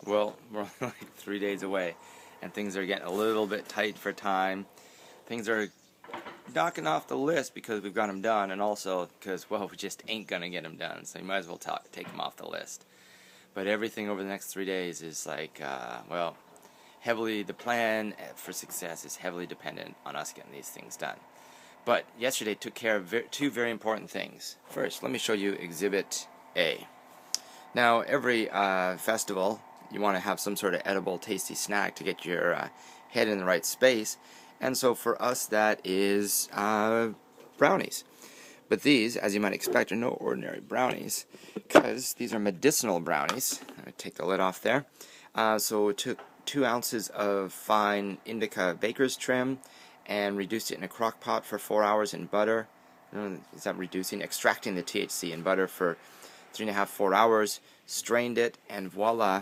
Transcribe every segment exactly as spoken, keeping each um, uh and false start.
Well, we're only like three days away, and things are getting a little bit tight for time. Things are knocking off the list because we've got them done, and also because, well, we just ain't gonna get them done, so you might as well talk, take them off the list. But everything over the next three days is like, uh, well, heavily, the plan for success is heavily dependent on us getting these things done. But yesterday took care of ver two very important things. First, let me show you Exhibit A. Now, every uh, festival, you want to have some sort of edible, tasty snack to get your uh, head in the right space. And so for us, that is uh, brownies. But these, as you might expect, are no ordinary brownies, because these are medicinal brownies. Let me take the lid off there. Uh, so it took two ounces of fine indica baker's trim and reduced it in a crock pot for four hours in butter. Is that reducing? Extracting the T H C in butter for three and a half, four hours. Strained it, and voila.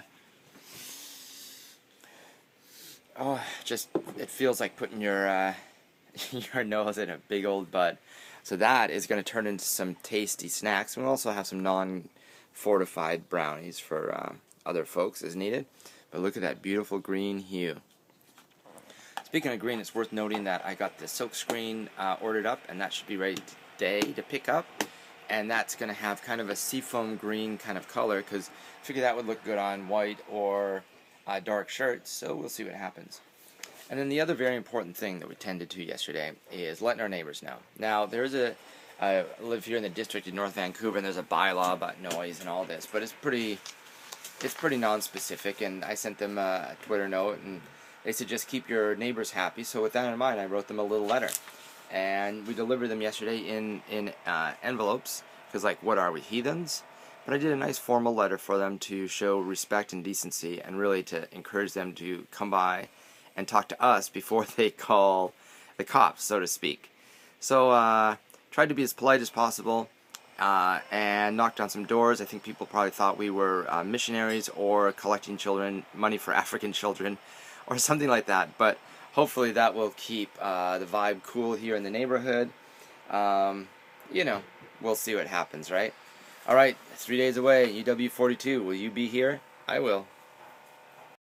Oh, just, it feels like putting your uh, your nose in a big old bud. So that is going to turn into some tasty snacks. We'll also have some non-fortified brownies for uh, other folks as needed. But look at that beautiful green hue. Speaking of green, it's worth noting that I got the silk screen uh, ordered up, and that should be ready today to pick up. And that's going to have kind of a seafoam green kind of color, because I figure that would look good on white or uh, dark shirts, so we'll see what happens. And then the other very important thing that we tended to yesterday is letting our neighbors know. Now, there's a, I live here in the district in North Vancouver, and there's a bylaw about noise and all this, but it's pretty, it's pretty non-specific, and I sent them a Twitter note, and they said just keep your neighbors happy, so with that in mind, I wrote them a little letter. And we delivered them yesterday in, in uh, envelopes, because, like, what are we, heathens? But I did a nice formal letter for them to show respect and decency, and really to encourage them to come by and talk to us before they call the cops, so to speak. So, uh, tried to be as polite as possible, uh, and knocked on some doors. I think people probably thought we were uh, missionaries or collecting children, money for African children, or something like that. But hopefully that will keep uh, the vibe cool here in the neighborhood. Um, you know, we'll see what happens, right? Alright, three days away, U W forty-two. Will you be here? I will.